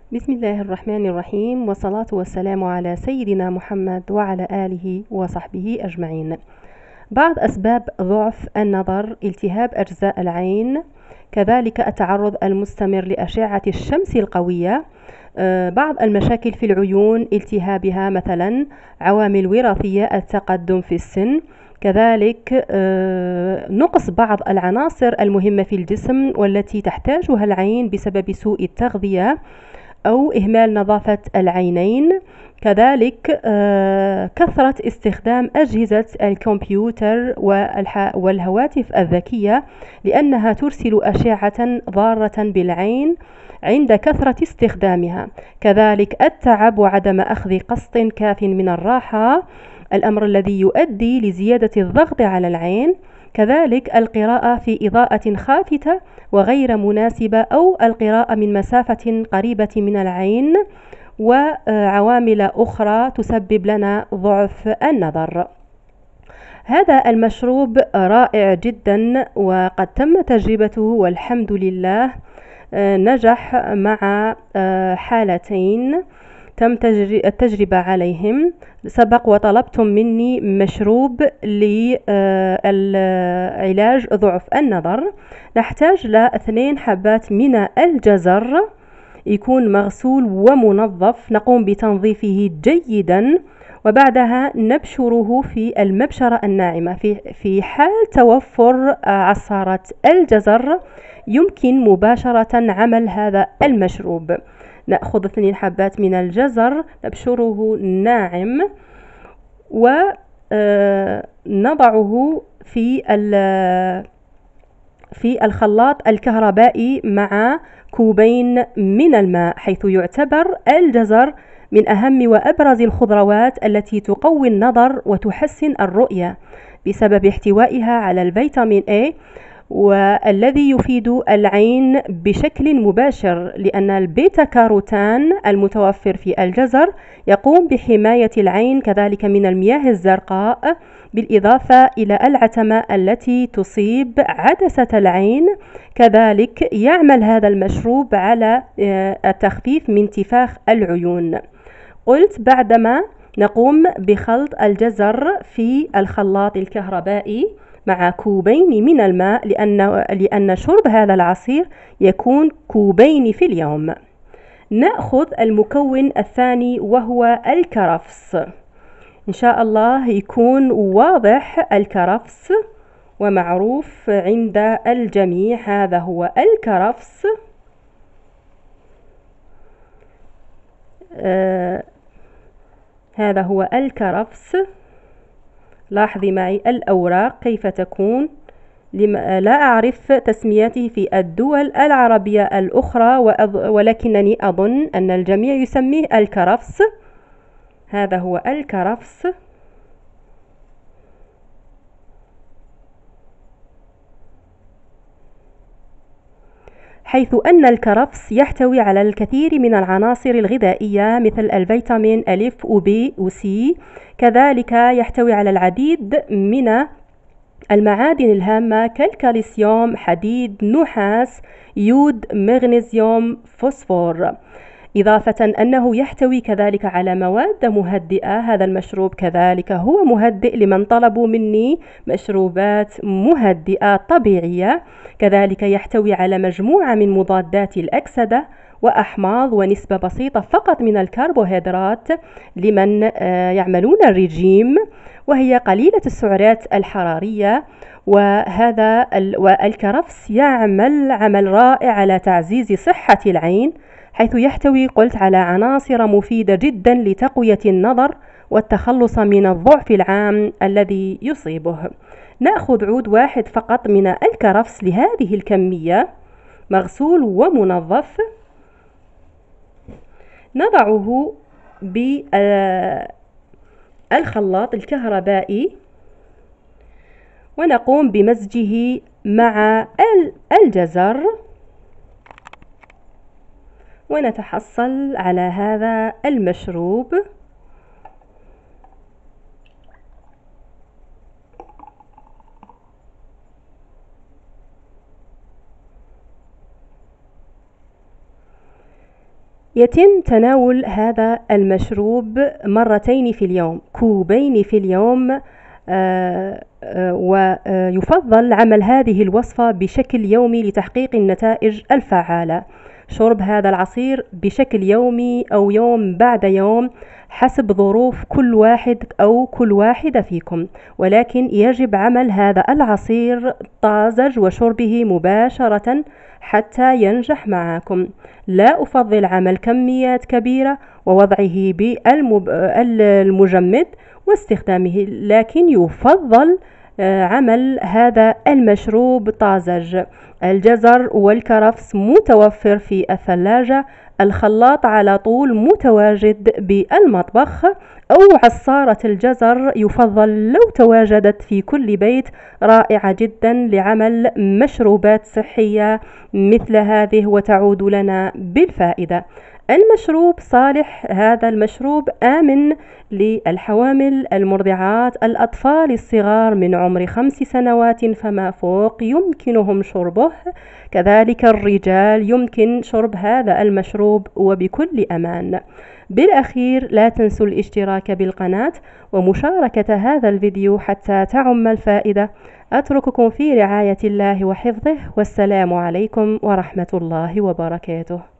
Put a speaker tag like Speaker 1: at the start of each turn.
Speaker 1: بسم الله الرحمن الرحيم، والصلاة والسلام على سيدنا محمد وعلى آله وصحبه أجمعين. بعض أسباب ضعف النظر: التهاب أجزاء العين، كذلك التعرض المستمر لأشعة الشمس القوية، بعض المشاكل في العيون التهابها، مثلا عوامل وراثية، التقدم في السن، كذلك نقص بعض العناصر المهمة في الجسم والتي تحتاجها العين بسبب سوء التغذية أو إهمال نظافة العينين، كذلك كثرة استخدام أجهزة الكمبيوتر والهواتف الذكية لأنها ترسل أشعة ضارة بالعين عند كثرة استخدامها، كذلك التعب وعدم أخذ قسط كاف من الراحة، الأمر الذي يؤدي لزيادة الضغط على العين، كذلك القراءة في إضاءة خافتة وغير مناسبة أو القراءة من مسافة قريبة من العين، وعوامل أخرى تسبب لنا ضعف النظر. هذا المشروب رائع جدا وقد تم تجربته والحمد لله. نجح مع حالتين تم التجربة عليهم. سبق وطلبتم مني مشروب لعلاج ضعف النظر. نحتاج ل2 حبات من الجزر، يكون مغسول ومنظف، نقوم بتنظيفه جيدا وبعدها نبشره في المبشرة الناعمة. في حال توفر عصارة الجزر يمكن مباشرة عمل هذا المشروب. نأخذ 2 حبات من الجزر، نبشره ناعم ونضعه في الخلاط الكهربائي مع كوبين من الماء، حيث يعتبر الجزر من أهم وأبرز الخضروات التي تقوي النظر وتحسن الرؤية بسبب احتوائها على الفيتامين A، والذي يفيد العين بشكل مباشر، لأن البيتا كاروتان المتوفر في الجزر يقوم بحماية العين كذلك من المياه الزرقاء، بالإضافة إلى العتمة التي تصيب عدسة العين. كذلك يعمل هذا المشروب على التخفيف من انتفاخ العيون. قلت بعدما نقوم بخلط الجزر في الخلاط الكهربائي مع كوبين من الماء، لأن شرب هذا العصير يكون كوبين في اليوم. نأخذ المكون الثاني وهو الكرفس. إن شاء الله يكون واضح الكرفس ومعروف عند الجميع. هذا هو الكرفس. هذا هو الكرفس. لاحظي معي الأوراق كيف تكون. لا أعرف تسميته في الدول العربية الأخرى، ولكنني أظن أن الجميع يسميه الكرفس. هذا هو الكرفس. حيث أن الكرفس يحتوي على الكثير من العناصر الغذائية مثل الفيتامين أ وB وC، كذلك يحتوي على العديد من المعادن الهامة كالكالسيوم، حديد، نحاس، يود، مغنيسيوم، فوسفور، إضافة أنه يحتوي كذلك على مواد مهدئة. هذا المشروب كذلك هو مهدئ لمن طلبوا مني مشروبات مهدئة طبيعية. كذلك يحتوي على مجموعة من مضادات الأكسدة وأحماض ونسبة بسيطة فقط من الكربوهيدرات لمن يعملون الرجيم، وهي قليلة السعرات الحرارية. وهذا الكرفس يعمل عمل رائع على تعزيز صحة العين، حيث يحتوي قلت على عناصر مفيدة جدا لتقوية النظر والتخلص من الضعف العام الذي يصيبه. نأخذ عود واحد فقط من الكرفس لهذه الكمية، مغسول ومنظف، نضعه بالخلاط الكهربائي ونقوم بمزجه مع الجزر، ونتحصل على هذا المشروب. يتم تناول هذا المشروب مرتين في اليوم، كوبين في اليوم. ويفضل عمل هذه الوصفة بشكل يومي لتحقيق النتائج الفعالة. شرب هذا العصير بشكل يومي أو يوم بعد يوم حسب ظروف كل واحد أو كل واحدة فيكم، ولكن يجب عمل هذا العصير طازج وشربه مباشرة حتى ينجح معكم. لا أفضل عمل كميات كبيرة ووضعه بالمجمد واستخدامه، لكن يفضل عمل هذا المشروب طازج. الجزر والكرفس متوفر في الثلاجة، الخلاط على طول متواجد بالمطبخ، أو عصارة الجزر يفضل لو تواجدت في كل بيت، رائعة جدا لعمل مشروبات صحية مثل هذه وتعود لنا بالفائدة. المشروب صالح، هذا المشروب آمن للحوامل، المرضعات، الأطفال الصغار من عمر 5 سنوات فما فوق يمكنهم شربه، كذلك الرجال يمكن شرب هذا المشروب وبكل أمان. بالأخير لا تنسوا الاشتراك بالقناة ومشاركة هذا الفيديو حتى تعم الفائدة. أترككم في رعاية الله وحفظه، والسلام عليكم ورحمة الله وبركاته.